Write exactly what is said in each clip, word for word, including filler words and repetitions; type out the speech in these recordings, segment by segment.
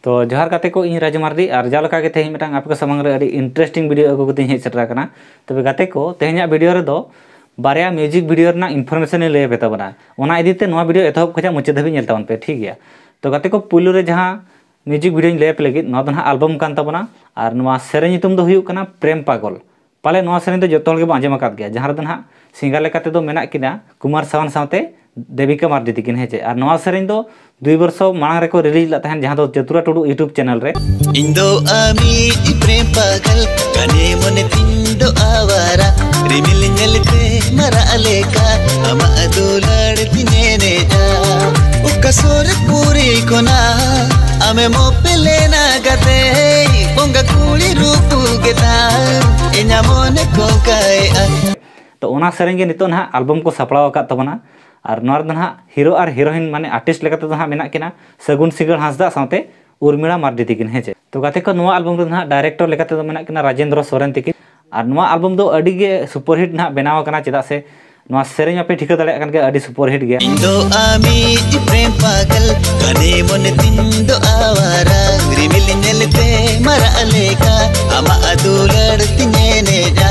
तो जोहार गाते को इन राजू मार्डी और जालका के तेज मिटांग आपके सामने रे इंटरेस्टिंग वीडियो अगु कते हेज सेटरा कना। तबे गाते को तेहना वीडियो रे दो बारया म्यूजिक वीडियो ना इनफॉरमेशन ले पे तबना ओना इदीते नोआ वीडियो एतहब खजा मुचाद धाबी नेल ताबन पे ठीक गया। तो गाते को पुलु रे जहां म्यूजिक वीडियो ले पे लगी नोआ दो ना एल्बम कान तबना और नोआ सेरे नितुम दो हुयुक कना प्रेम पागल पाले नोआ सेरे दो जतो हल के आंजम आकाद गया जहां दो ना सिंगर लेकाते दो मेना किना कुमार सावन सावते देविका मार्डी तकिन हेचे और नोआ सेरेन दो दुई वर्ष मांग रे को रिलीज ला तहन जहां दो चतुरा टुडू यूट्यूब चैनल रे इंदो आमी प्रेम पागल कने मने पिंडो आवारा रिमिल नेलते मरा लेका अमा दुलड़ तिनेने जा उकसोर पूरी कोना आमे मोपे लेना गते पोंगा कुली रूपु गेता एना मोने कोकाए तो ओना सेरेन के नितो ना एल्बम को सपड़ाव का तबना और नोर दो ना हीरो और हीरोइन माने आर्टिस्ट लेकाते दो ना मेना किना सगुन सिंगर हांसदा साथे उर्मिला मार्डी तकिन हेचे। तो गाते को नोआ एल्बम रे ना डायरेक्टर लेकाते दो मेना किना राजेंद्र सोरेन तकिन और नोआ एल्बम दो अडी गे सुपरहिट ना बनाव कना चेदा से नोआ सेरेन आपे ठिका दले कन के अडी सुपरहिट गया। इंदो आमी प्रेम पागल कने मन तिंदो आवारा रिमिल नेलते मरा लेका अमा दुलड़ तिनेने जा।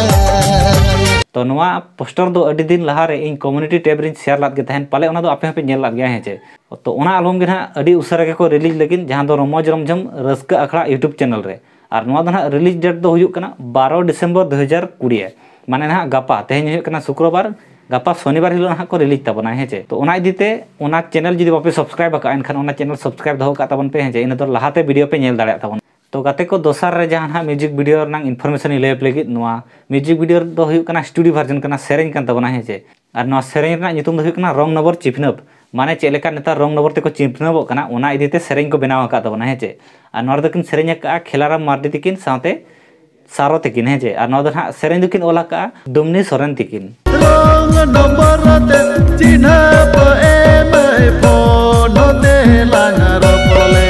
तो नोआ पोस्टर दो अडी दिन लहा रे इन कम्युनिटी टैब रे शेयर लाद के तहन पाले ओना दो आपे आपे नेल लाद गया हेचे। तो ओना एल्बम गे ना अडी उसरा के को रिलीज लेकिन जहां दो रमोज रमझम रस्का अखड़ा यूट्यूब चैनल रे और नोआ दो ना रिलीज डेट दो हुयुक कना बारह डिसेंबर दो हज़ार बीस माने ना गपा तेहन हुयुक कना शुक्रवार गपा शनिवार हिलो ना को रिलीज तबना हेचे। तो ओना इदीते ओना चैनल जदि बापे सब्सक्राइब का एनखान ओना चैनल सब्सक्राइब दो का तबन पे हेचे इन दो लहाते वीडियो पे नेल दाड़े तबन। तो गाते को दोसार रे जहां म्यूजिक वीडियो रना इनफॉरमेशन ले लगी नोआ म्यूजिक वीडियो दो हुयुक कना स्टूडियो वर्जन कना सेरेन कान तबना हेचे और नोआ सेरेन रना नितुम दो हुयुक कना रंग नंबर चिपनब माने चेलेका नेता रंग नंबर ते को चिपनब कना ओना इदीते सेरेन को बनाव का तबना हेचे और नोर दकिन सेरेन का खेलाराम मार्डी तकिन साथे सारो तकिन हेचे और नोर दहा सेरेन दकिन ओला का दुमनी सोरेन तकिन रंग नंबर ते चिन्ह पे ए फोन ते लांगर पले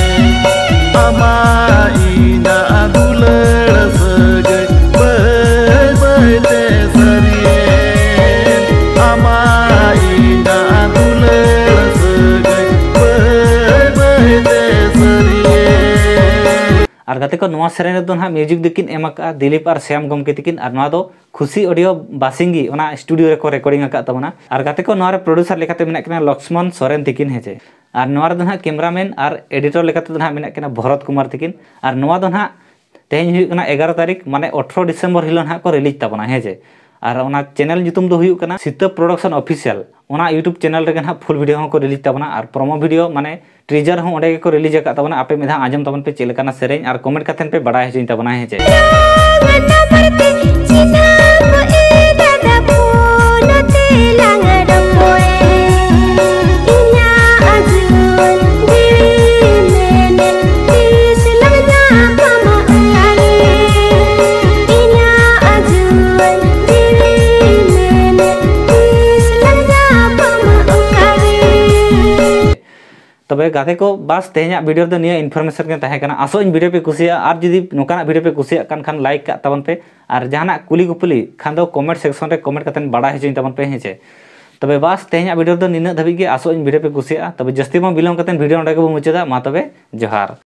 अमाइना दुलड़ सगे बय बय ते सरिए अमाइना दुलड़ सगे बय बय ते सरिए। और गाते को नोआ सेरेन दो ना म्यूजिक दकिन एमका दिलीप और श्याम गमके तकिन और नोआ दो खुशी ऑडियो बासिंगी ओना स्टूडियो रे को रिकॉर्डिंग का तबना और गाते को नोआ रे प्रोड्यूसर लेकाते मेना किना लक्ष्मण सोरेन तकिन हेचे और नोआ रे दो ना कैमरामैन और एडिटर लेकाते दो ना मेना किना भरत कुमार तकिन और नोआ दो ना तेहन हुयुक कना ग्यारह तारीख माने अठारह डिसेंबर हिलो ना को रिलीज तबना हेचे और ओना चैनल नितुम दो हुयुक कना सीता प्रोडक्शन ऑफिशियल ओना यूट्यूब चैनल रे ना फुल वीडियो को रिलीज तबना और प्रोमो वीडियो माने ट्रीजर हो ओडे को रिलीज का तबना आपे मिधा आजम तबन पे चेलकाना सेरेन और कमेंट काथेन पे बड़ा हेजिन तबना हेचे। तबे गाते को बस तेहना वीडियो दो निया इनफॉरमेशन के तहे कना आसो इन वीडियो पे कुसिया और जदि नोकाना वीडियो पे कुसिया कान खान लाइक का तबन पे और जहाना कुली गुपली खान दो कमेंट सेक्शन रे कमेंट कतन बड़ा हेजिन तबन पे हेचे। तबे बस तेहना वीडियो दो निना धबी के आसो इन वीडियो पे कुसिया तबे जस्ती मा बिलोंग कतन वीडियो ओंडे को मुचादा मा तबे जोहार।